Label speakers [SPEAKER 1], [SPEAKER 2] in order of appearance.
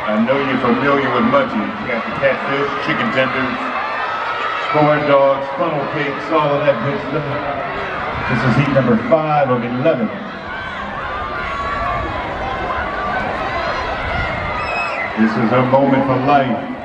[SPEAKER 1] I know you're familiar with munchies. You got the catfish, chicken tenders, corn dogs, funnel cakes, all of that good stuff. This is heat number 5 of 11. This is a moment for life.